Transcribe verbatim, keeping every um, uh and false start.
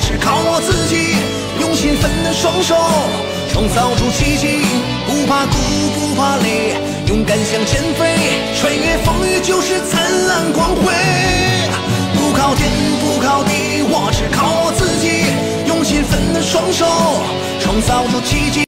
只靠我自己，用勤奋的双手创造出奇迹。不怕苦，不怕累，勇敢向前飞，穿越风雨就是灿烂光辉。不靠天，不靠地，我只靠我自己，用勤奋的双手创造出奇迹。